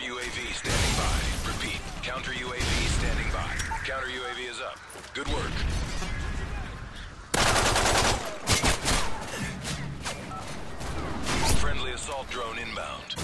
UAV standing by. Repeat, counter UAV standing by. Counter UAV is up. Good work. Friendly assault drone inbound.